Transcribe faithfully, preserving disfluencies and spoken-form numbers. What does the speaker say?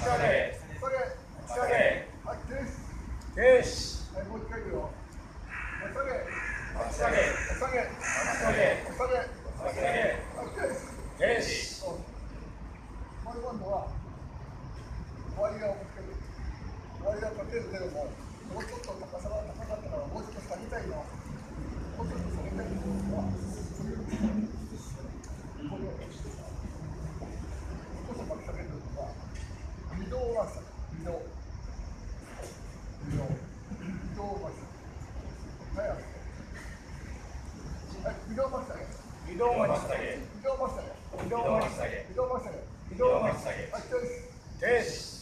下げ、 下げ、 下げ、 はい、停止。 停止、 はい、もう一回いくよ。下げ、 下げ、 下げ、 下げ、 下げ、 下げ、 はい、停止。 停止。 これ今度は終わりが起きてる。終わりがかけるけども、もうちょっと高さが高かったから、もうちょっと下げたいの。もうちょっと下げたいのは、これを少し巻き下げるのは、微動は下げ、微動。微動。微動は下げ。はい、はい、微動巻き下げ。 微動巻き下げ、 微動巻き下げ。 微動巻き下げ、 微動巻き下げ。 微動巻き下げ、 はい、停止。 停止。